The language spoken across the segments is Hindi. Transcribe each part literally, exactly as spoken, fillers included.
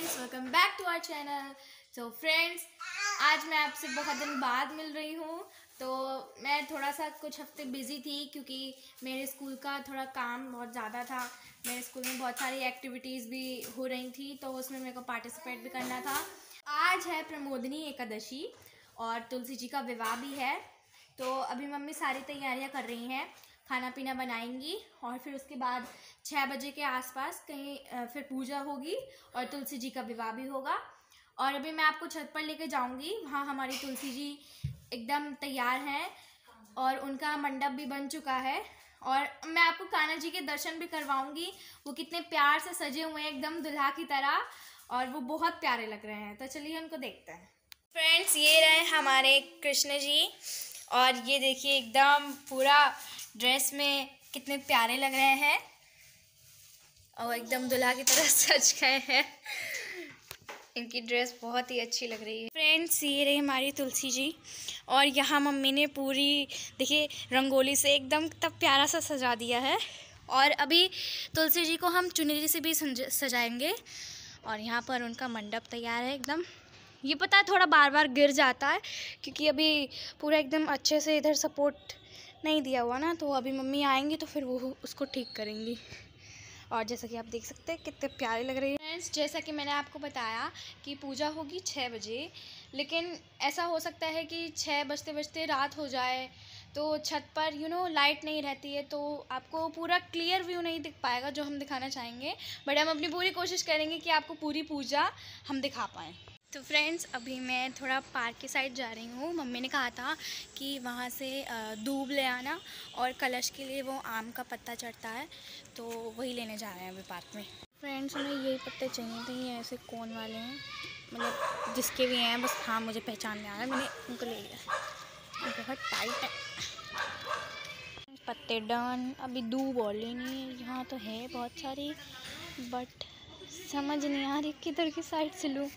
Friends, welcome back to our channel. तो फ्रेंड्स, आज मैं आपसे बहुत दिन बाद मिल रही हूँ। तो मैं थोड़ा सा कुछ हफ्ते बिज़ी थी क्योंकि मेरे स्कूल का थोड़ा काम बहुत ज़्यादा था। मेरे स्कूल में बहुत सारी एक्टिविटीज़ भी हो रही थी, तो उसमें मेरे को पार्टिसिपेट भी करना था। आज है प्रमोदनी एकादशी और तुलसी जी का विवाह भी है। तो अभी मम्मी सारी तैयारियां कर रही हैं, खाना पीना बनाएंगी और फिर उसके बाद छः बजे के आसपास कहीं फिर पूजा होगी और तुलसी जी का विवाह भी होगा। और अभी मैं आपको छत पर लेके जाऊंगी, वहाँ हमारी तुलसी जी एकदम तैयार हैं और उनका मंडप भी बन चुका है। और मैं आपको कान्हा जी के दर्शन भी करवाऊंगी, वो कितने प्यार से सजे हुए हैं एकदम दुल्हा की तरह, और वो बहुत प्यारे लग रहे हैं। तो चलिए उनको देखते हैं। फ्रेंड्स, ये रहे हमारे कृष्ण जी और ये देखिए एकदम पूरा ड्रेस में कितने प्यारे लग रहे हैं और एकदम दुल्हा की तरह सज गए हैं। इनकी ड्रेस बहुत ही अच्छी लग रही है। फ्रेंड्स, ये रही हमारी तुलसी जी और यहाँ मम्मी ने पूरी देखिए रंगोली से एकदम तब प्यारा सा सजा दिया है। और अभी तुलसी जी को हम चुनरी से भी सजाएंगे और यहाँ पर उनका मंडप तैयार है एकदम। ये पता है थोड़ा बार बार गिर जाता है क्योंकि अभी पूरा एकदम अच्छे से इधर सपोर्ट नहीं दिया हुआ ना, तो अभी मम्मी आएंगी तो फिर वो उसको ठीक करेंगी। और जैसा कि आप देख सकते हैं कितने प्यारे लग रही है। फ्रेंड्स, जैसा कि मैंने आपको बताया कि पूजा होगी छः बजे, लेकिन ऐसा हो सकता है कि छः बजते बजते रात हो जाए तो छत पर यू नो लाइट नहीं रहती है, तो आपको पूरा क्लियर व्यू नहीं दिख पाएगा जो हम दिखाना चाहेंगे। बट हम अपनी पूरी कोशिश करेंगे कि आपको पूरी पूजा हम दिखा पाएँ। तो फ्रेंड्स, अभी मैं थोड़ा पार्क की साइड जा रही हूँ। मम्मी ने कहा था कि वहाँ से दूब ले आना और कलश के लिए वो आम का पत्ता चढ़ता है, तो वही लेने जा रहे हैं अभी पार्क में। फ्रेंड्स, हमें यही पत्ते चाहिए थे, ये ऐसे कोन वाले हैं, मतलब जिसके भी हैं, बस हाँ मुझे पहचान में आ रहा है, मैंने उनको ले लिया। बहुत टाइट है पत्ते डन। अभी दूब और लेनी है, यहाँ तो है बहुत सारी बट समझ नहीं आ रही किधर की साइड से लूँ,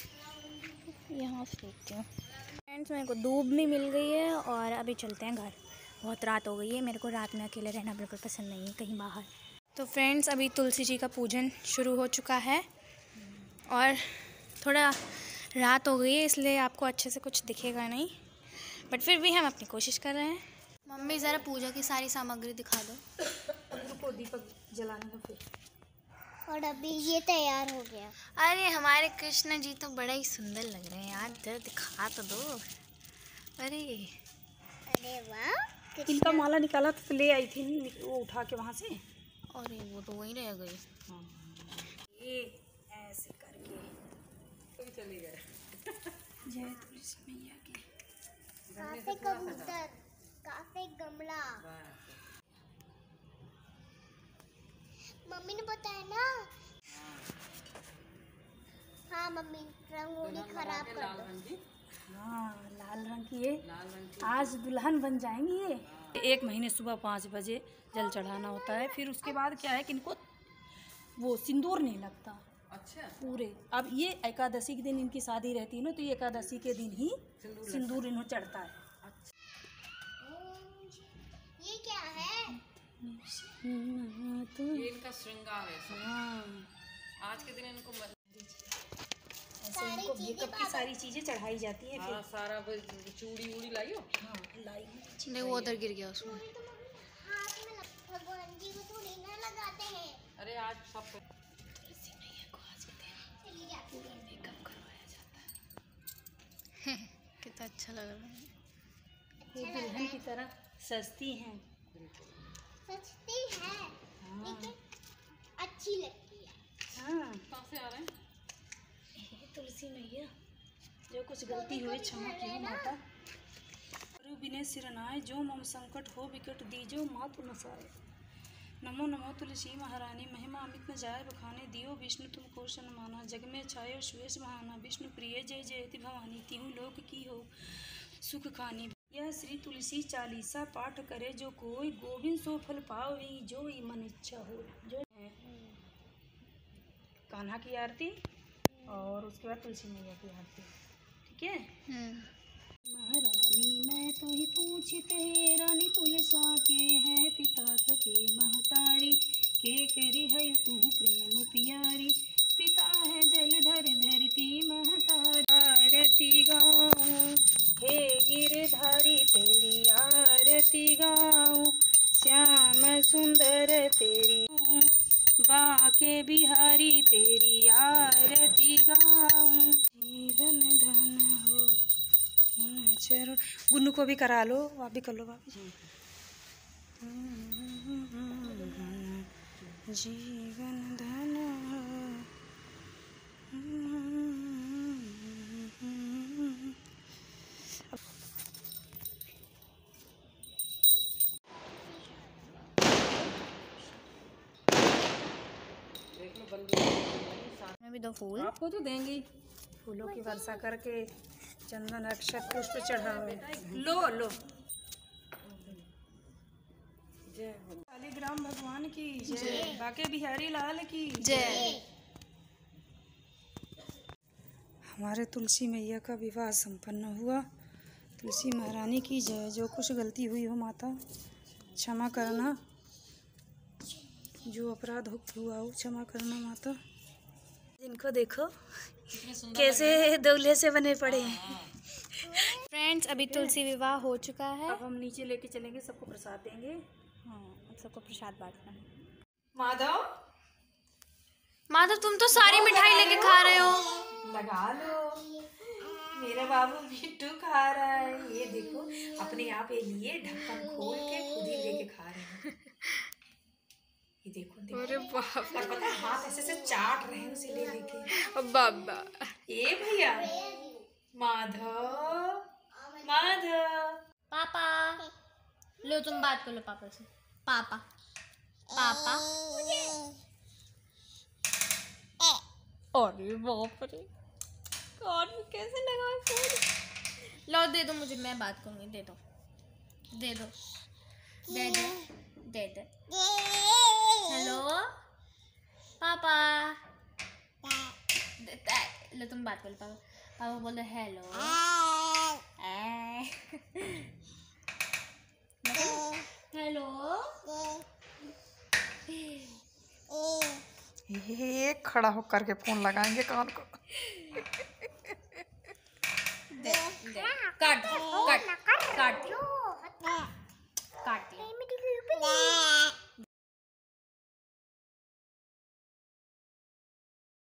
यहाँ से देखती हूँ। फ्रेंड्स, मेरे को दूब भी मिल गई है और अभी चलते हैं घर। बहुत रात हो गई है, मेरे को रात में अकेले रहना बिल्कुल पसंद नहीं है, कहीं बाहर। तो फ्रेंड्स, अभी तुलसी जी का पूजन शुरू हो चुका है और थोड़ा रात हो गई है इसलिए आपको अच्छे से कुछ दिखेगा नहीं, बट फिर भी हम अपनी कोशिश कर रहे हैं। मम्मी, ज़रा पूजा की सारी सामग्री दिखा दो। रुको, दीपक जलाने दो फिर। और अभी ये तैयार हो गया। अरे हमारे कृष्ण जी तो बड़ा ही सुंदर लग रहे हैं यार, जरा दिखा तो दो। अरे अरे वाह, इनका माला निकाला तो ले आई थी वो उठा के वहाँ से। अरे वो तो वहीं रह गई। हाँ, ये ऐसे करके तो चले गए। जय तुलसी मैया की। काफी कबूतर, काफी गमला। मम्मी ने बताया ना। हाँ मम्मी, रंगोली खराब कर दो। हाँ, लाल रंग की ये आज दुल्हन बन जाएंगी। ये एक महीने सुबह पाँच बजे जल चढ़ाना होता है, फिर उसके बाद क्या है कि इनको वो सिंदूर नहीं लगता। अच्छा। पूरे अब ये एकादशी के दिन इनकी शादी रहती है ना, तो ये एकादशी के दिन ही सिंदूर इन्हें चढ़ता है। ये क्या है? तो ये इनका श्रृंगार है। हाँ, आज के दिन इनको मत... ऐसे इनको मेकअप की सारी चीजें चढ़ाई जाती है। हाँ, सारा चूड़ी उड़ी लाई हो। हाँ, लाई नहीं, वो उधर गिर गया उसमें। हाथ में भगवान जी को थोड़ी ना लगाते हैं। अरे आज सब पूरा मेकअप करवाया जाता है। कितना अच्छा लग रहा है। ये दुल्हन की तरह सजती हैं। सजती है, लेकिन अच्छी लगती है। हाँ, कहाँ से आ रहे हैं? तुलसी मैया, जो कुछ गलती हुई क्षमा की माता। गुरु बिने सिरनाए, जो मम संकट हो विकट दीजो मातु नसाए। नमो नमो तुलसी महारानी, महिमा अमित न जाय बखाने, दियो विष्णु तुमको सन्माना, जग में छायो सुयस बहाना, विष्णु प्रिय जय जयति भवानी, तिहु लोक की हो सुख खानी। यह श्री तुलसी चालीसा पाठ करे जो कोई, गोविंद सो फल पावे जो मन इच्छा हो। जो है कान्हा की आरती और उसके बाद तुलसी मैया की आरती, ठीक है। महारानी मैं तो ही पूछते, रानी तुलसा के हैं पिता तो के महतारी, के करी है तू प्रेम प्यारी, पिता है जलधर आरती गाऊं, हे गिरधारी तेरी आरती गाऊं, श्याम सुंदर तेरी बाके बिहारी तेरी आरती गाऊं, जीवन धन हो उन चरण। गुन्नू को भी करा लो, आप भी कर लो भाभी जी। जीवन धन मैं भी दो फूल। आपको तो देंगी। फूलों की वर्षा करके चंदन अक्षत पुष्प चढ़ावे। लो लो। शालिग्राम भगवान की जय, बाके बिहारी लाल की जय। हमारे तुलसी मैया का विवाह संपन्न हुआ। तुलसी महारानी की जय। जो कुछ गलती हुई हो माता क्षमा करना, जो अपराध हुआ हो क्षमा करना माता। इनको देखो कैसे दौले से बने पड़े हैं। फ्रेंड्स अभी तुलसी विवाह हो चुका है। अब हम नीचे लेके चलेंगे, सबको प्रसाद देंगे। हाँ, अब सबको प्रसाद बांटना है। माधव माधव तुम तो सारी मिठाई लेके खा रहे हो। लगा लो, मेरा बाबू मिट्टू खा रहा है। ये देखो अपने आप ये लिए ढक्कन खोल के खुद ही लेके खा रहे हैं। ये देखो, देखो। अरे बाप और पता है हाथ ऐसे से चाट रहे हैं उसे ले लेके। बाबा। ए भैया माधव माधव पापा लो, तुम बात कर लो पापा से। पापा पापा। अरे बाप रे, कान में कैसे लगा फोन। लो दे दो मुझे, मैं बात करूंगी। दे दो दे दो दे दो दे दो। हेलो पापा। लो तुम बात कर लो पापा। पापा बोलो हेलो। हेलो। ये खड़ा होकर के फोन लगाएंगे कान को। दे, दे, काट काट